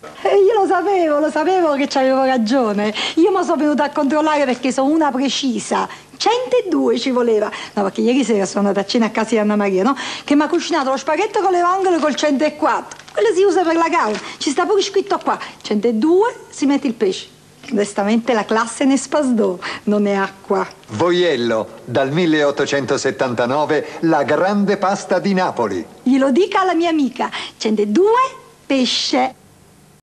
Io lo sapevo che c'avevo ragione. Io mi sono venuta a controllare perché sono una precisa. 102 ci voleva. No, perché ieri sera sono andata a cena a casa di Anna Maria, no? Che mi ha cucinato lo spaghetto con le vongole col 104. Quello si usa per la carne. Ci sta pure scritto qua. 102 si mette il pesce. Onestamente la classe ne spasdò, non è acqua. Voiello, dal 1879, la grande pasta di Napoli. Glielo dica alla mia amica. 102 pesce.